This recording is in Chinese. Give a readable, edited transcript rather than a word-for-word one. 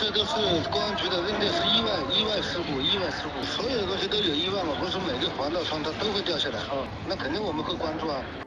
这都是公安局的认定是意外事故，所有的东西都有意外嘛，不是每个环道上它都会掉下来啊，那肯定我们会关注啊。